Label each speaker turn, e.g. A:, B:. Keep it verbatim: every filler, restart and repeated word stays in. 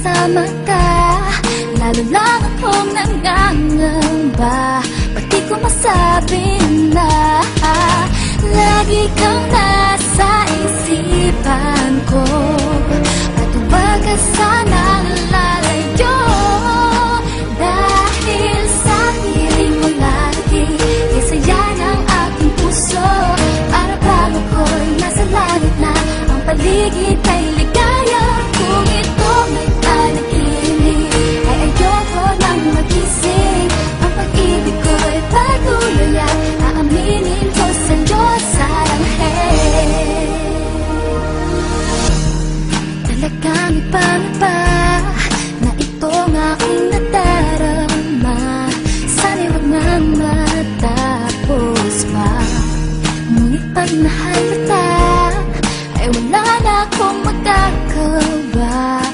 A: kasama ka. Lalo lang akong nangangamba, pati ko masabi na lagi kang nasa isipan ko. At huwag ka sanang lalayo, dahil sa piling mo lagi kisaya ng aking puso. Para bang ako'y nasa langit na, ang paligid ay ligaya. Kung ito may panaginip, ay ayoko nang magising. Ang pag-ibig ko'y patuloy at aaminin ko sa'yo, saranghae. Talagang iba na ba na itong aking nadarama? Sana'y wag na matapos pa. Ngunit pag mahal kita, ay wala na akong magagawa.